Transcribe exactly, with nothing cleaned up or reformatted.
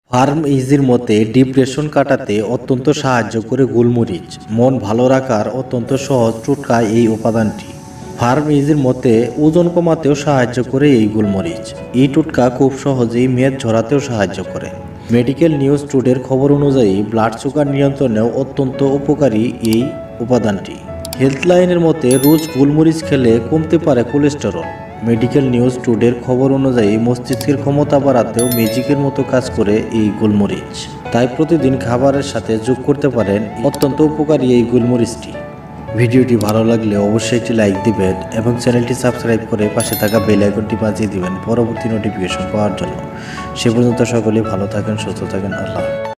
Farm ইজির মতে depression কাটাতে অত্যন্ত সাহায্য করে গোলমরিচ। মন ভালো রাখার অত্যন্ত সহজ টোটকা এই উপাদানটি। ফার্ম ইজির মতে ওজন কমাতেও সাহায্য করে এই গোলমরিচ। এই টোটকা খুব সহজেই মেদ ঝরাতেও সাহায্য করে। মেডিকেল নিউজ টুডের খবর অনুযায়ী ব্লাড সুগার নিয়ন্ত্রণেও অত্যন্ত উপকারী এই উপাদানটি। হেলথলাইনের মতে রোজ গোলমরিচ খেলে কমতে পারে কোলেস্টেরল। মেডিকেল নিউজ টুডের খবর অনুযায়ী মস্তিষ্কের ক্ষমতা বাড়াতেও ম্যাজিকের মতো কাজ করে এই গোলমরিচ। তাই প্রতিদিন খাবারের সাথে যোগ করতে পারেন অত্যন্ত উপকারী এই গোলমরিচটি। ভিডিওটি ভালো লাগলে অবশ্যই একটি লাইক দিবেন এবং চ্যানেলটি সাবস্ক্রাইব করে পাশে থাকা বেল আইকনটি বাজিয়ে দিবেন পরবর্তী নোটিফিকেশন পাওয়ার জন্য। সে পর্যন্ত সকলেই ভালো থাকেন, সুস্থ থাকেন। আল্লাহ।